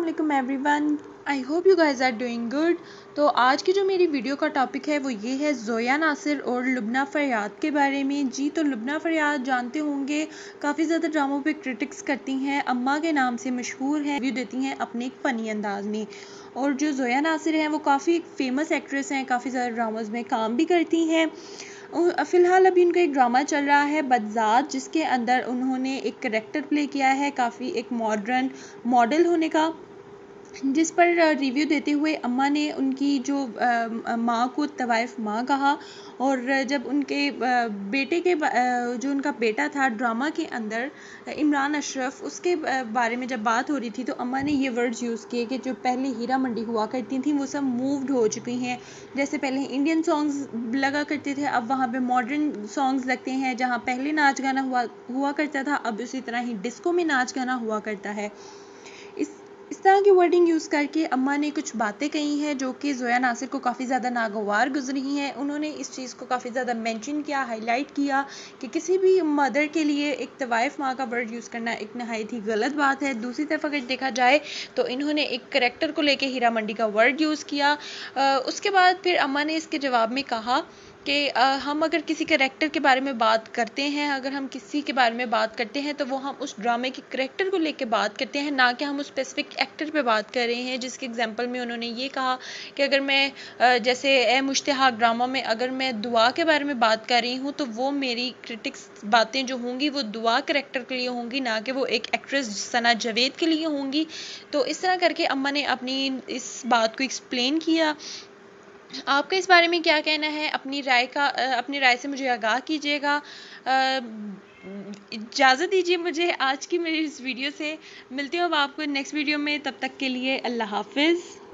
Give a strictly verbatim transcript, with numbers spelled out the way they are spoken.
अस्सलाम everyone, I hope you guys are doing good. तो आज की जो मेरी वीडियो का टॉपिक है वो ये है ज़ोया नासिर और लुबना फ़रियाद के बारे में। जी, तो लुबना फ़रियाद जानते होंगे, काफ़ी ज़्यादा ड्रामों पे क्रिटिक्स करती हैं, अम्मा के नाम से मशहूर हैं, रिव्यू देती हैं अपने एक फ़नी अंदाज में। और जो ज़ोया नासिर हैं वो काफ़ी फेमस एक्ट्रेस हैं, काफ़ी ज़्यादा ड्रामाज में काम भी करती हैं। फ़िलहाल अभी उनका एक ड्रामा चल रहा है बदज़ात, जिसके अंदर उन्होंने एक करेक्टर प्ले किया है काफ़ी एक मॉडर्न मॉडल होने का, जिस पर रिव्यू देते हुए अम्मा ने उनकी जो माँ को तवाइफ माँ कहा। और जब उनके बेटे के जो उनका बेटा था ड्रामा के अंदर इमरान अशरफ, उसके बारे में जब बात हो रही थी तो अम्मा ने ये वर्ड्स यूज़ किए कि जो पहले हीरा मंडी हुआ करती थी वो सब मूव्ड हो चुकी हैं। जैसे पहले इंडियन सॉन्ग्स लगा करते थे, अब वहाँ पे मॉडर्न सॉन्ग्स लगते हैं। जहाँ पहले नाच गाना हुआ हुआ करता था, अब उसी तरह ही डिस्को में नाच गाना हुआ करता है। इस इस तरह की वर्डिंग यूज़ करके अम्मा ने कुछ बातें कही हैं जो कि ज़ोया नासिर को काफ़ी ज़्यादा नागवार गुजरी हैं। उन्होंने इस चीज़ को काफ़ी ज़्यादा मेंशन किया, हाईलाइट किया कि किसी भी मदर के लिए एक तवाइफ माँ का वर्ड यूज़ करना एक नहायत ही गलत बात है। दूसरी तरफ अगर देखा जाए तो इन्होंने एक करैक्टर को लेके हीरा मंडी का वर्ड यूज़ किया। आ, उसके बाद फिर अम्मा ने इसके जवाब में कहा कि हम अगर किसी करैक्टर के बारे में बात करते हैं, अगर हम किसी के बारे में बात करते हैं तो वो हम उस ड्रामे के करैक्टर को लेके बात करते हैं, ना कि हम उस स्पेसिफिक एक्टर पे बात कर रहे हैं। जिसके एग्जांपल में उन्होंने ये कहा कि अगर मैं जैसे ए मुश्तहाक ड्रामा में अगर मैं दुआ के बारे में बात कर रही हूँ तो वो मेरी क्रिटिक्स बातें जो होंगी वो दुआ करैक्टर के लिए होंगी, ना कि वो एक एक्ट्रेस सना जावेद के लिए होंगी। तो इस तरह करके अम्मा ने अपनी इस बात को एक्सप्लेन किया। आपका इस बारे में क्या कहना है? अपनी राय का अपनी राय से मुझे आगाह कीजिएगा। इजाज़त दीजिए मुझे आज की मेरी इस वीडियो से। मिलती हूँ अब आपको नेक्स्ट वीडियो में, तब तक के लिए अल्लाह हाफिज़।